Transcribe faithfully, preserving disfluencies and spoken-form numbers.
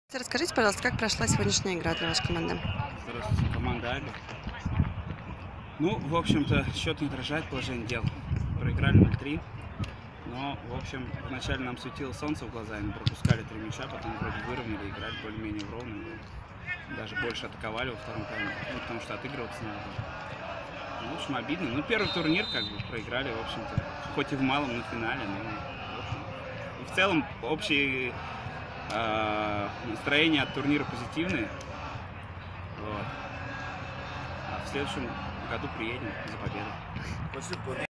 Расскажите, пожалуйста, как прошла сегодняшняя игра для вашей команды? Здравствуйте, команда Альба. Ну, в общем-то, счет не отражает положение дел. Проиграли ноль три. Но, в общем, вначале нам светило солнце в глаза, и мы пропускали три мяча, потом вроде выровняли, играли более-менее в ровно. Даже больше атаковали во втором тайме, ну, потому что отыгрываться надо было. Ну, в общем, обидно. Ну, первый турнир, как бы, проиграли, в общем-то, хоть и в малом, на финале, но, в общем, и в целом, общие э, настроения от турнира позитивные. Вот. А в следующем году приедем за победой.